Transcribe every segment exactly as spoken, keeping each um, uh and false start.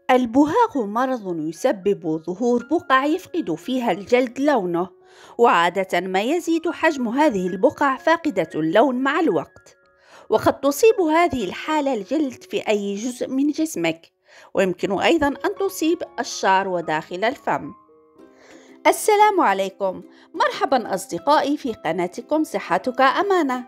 البهاق مرض يسبب ظهور بقع يفقد فيها الجلد لونه، وعادة ما يزيد حجم هذه البقع فاقدة اللون مع الوقت. وقد تصيب هذه الحالة الجلد في أي جزء من جسمك، ويمكن أيضا أن تصيب الشعر وداخل الفم. السلام عليكم، مرحبا أصدقائي في قناتكم صحتك أمانة.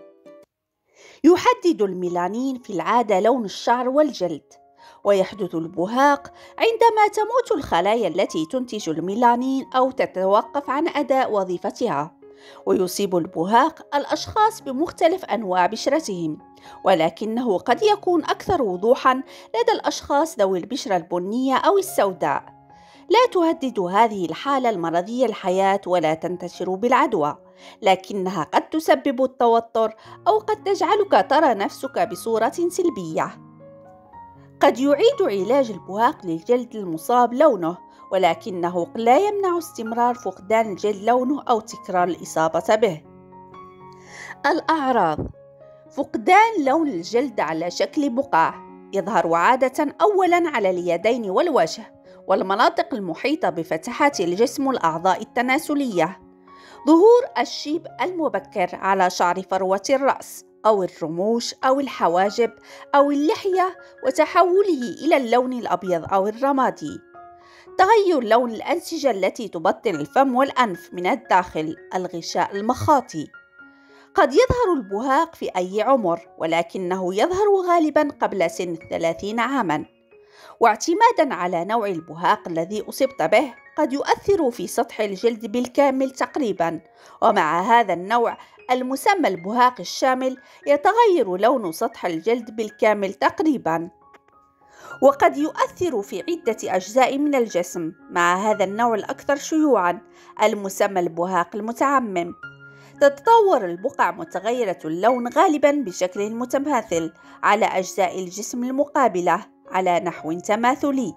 يحدد الميلانين في العادة لون الشعر والجلد، ويحدث البهاق عندما تموت الخلايا التي تنتج الميلانين أو تتوقف عن أداء وظيفتها. ويصيب البهاق الأشخاص بمختلف أنواع بشرتهم، ولكنه قد يكون أكثر وضوحاً لدى الأشخاص ذوي البشرة البنية أو السوداء. لا تهدد هذه الحالة المرضية الحياة ولا تنتشر بالعدوى، لكنها قد تسبب التوتر أو قد تجعلك ترى نفسك بصورة سلبية. قد يعيد علاج البهاق للجلد المصاب لونه، ولكنه لا يمنع استمرار فقدان الجلد لونه أو تكرار الإصابة به. الأعراض: فقدان لون الجلد على شكل بقع، يظهر عادة أولاً على اليدين والوجه والمناطق المحيطة بفتحات الجسم والأعضاء التناسلية. ظهور الشيب المبكر على شعر فروة الرأس أو الرموش أو الحواجب أو اللحية، وتحوله إلى اللون الأبيض أو الرمادي. تغير لون الأنسجة التي تبطن الفم والأنف من الداخل، الغشاء المخاطي. قد يظهر البهاق في أي عمر، ولكنه يظهر غالباً قبل سن الثلاثين عاماً. واعتماداً على نوع البهاق الذي أصبت به، قد يؤثر في سطح الجلد بالكامل تقريباً، ومع هذا النوع المسمى البهاق الشامل يتغير لون سطح الجلد بالكامل تقريباً. وقد يؤثر في عدة أجزاء من الجسم، مع هذا النوع الأكثر شيوعاً المسمى البهاق المتعمم. تتطور البقع متغيرة اللون غالباً بشكل متماثل على أجزاء الجسم المقابلة على نحو تماثلي.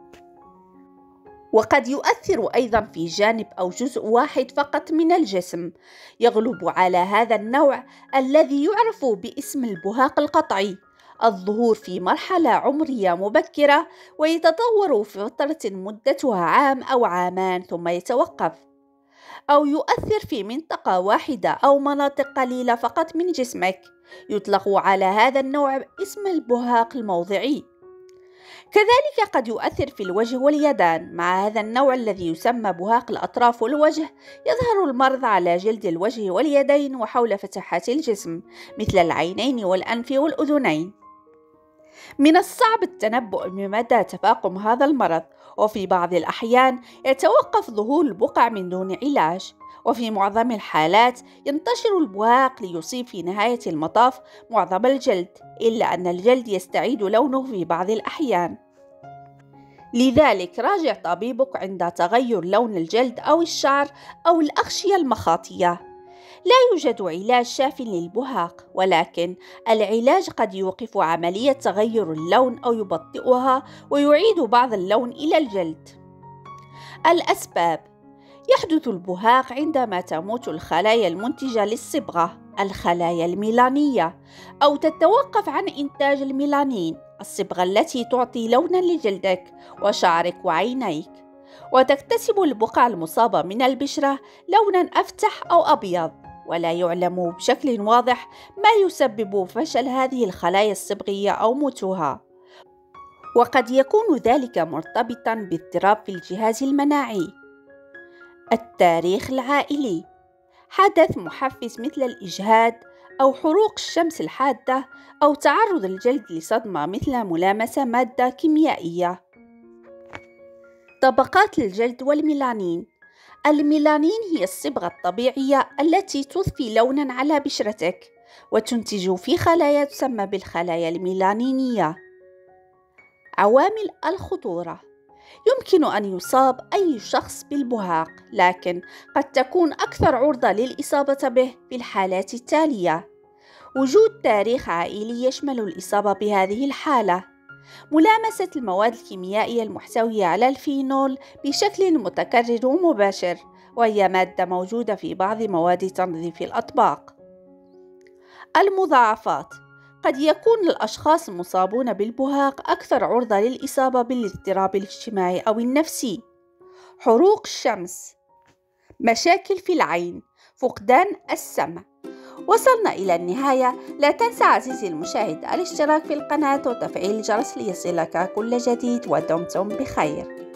وقد يؤثر أيضاً في جانب أو جزء واحد فقط من الجسم. يغلب على هذا النوع الذي يعرف باسم البهاق القطعي الظهور في مرحلة عمرية مبكرة، ويتطور في فترة مدتها عام أو عامان ثم يتوقف، أو يؤثر في منطقة واحدة أو مناطق قليلة فقط من جسمك. يطلق على هذا النوع اسم البهاق الموضعي. كذلك قد يؤثر في الوجه واليدان. مع هذا النوع الذي يسمى بهاق الأطراف والوجه، يظهر المرض على جلد الوجه واليدين وحول فتحات الجسم مثل العينين والأنف والأذنين. من الصعب التنبؤ بمدى تفاقم هذا المرض، وفي بعض الأحيان يتوقف ظهور البقع من دون علاج، وفي معظم الحالات ينتشر البهاق ليصيب في نهاية المطاف معظم الجلد، إلا أن الجلد يستعيد لونه في بعض الأحيان. لذلك راجع طبيبك عند تغير لون الجلد أو الشعر أو الأغشية المخاطية. لا يوجد علاج شاف للبهاق، ولكن العلاج قد يوقف عملية تغير اللون أو يبطئها ويعيد بعض اللون إلى الجلد. الأسباب: يحدث البهاق عندما تموت الخلايا المنتجة للصبغة، الخلايا الميلانية، أو تتوقف عن إنتاج الميلانين، الصبغة التي تعطي لونا لجلدك وشعرك وعينيك. وتكتسب البقع المصابة من البشرة لونا أفتح أو أبيض، ولا يعلم بشكل واضح ما يسبب فشل هذه الخلايا الصبغية أو موتها. وقد يكون ذلك مرتبطا باضطراب في الجهاز المناعي. التاريخ العائلي: حدث محفز مثل الإجهاد أو حروق الشمس الحادة أو تعرض الجلد لصدمة مثل ملامسة مادة كيميائية. طبقات الجلد والميلانين: الميلانين هي الصبغة الطبيعية التي تضفي لونا على بشرتك وتنتج في خلايا تسمى بالخلايا الميلانينية. عوامل الخطورة: يمكن أن يصاب أي شخص بالبهاق، لكن قد تكون أكثر عرضة للإصابة به في الحالات التالية: وجود تاريخ عائلي يشمل الإصابة بهذه الحالة، ملامسة المواد الكيميائية المحتوية على الفينول بشكل متكرر ومباشر، وهي مادة موجودة في بعض مواد تنظيف الأطباق. المضاعفات: قد يكون الأشخاص المصابون بالبهاق أكثر عرضة للإصابة بالاضطراب الاجتماعي أو النفسي. حروق الشمس، مشاكل في العين، فقدان السمع. وصلنا إلى النهاية. لا تنسى عزيزي المشاهد الاشتراك في القناة وتفعيل الجرس ليصلك كل جديد، ودمتم بخير.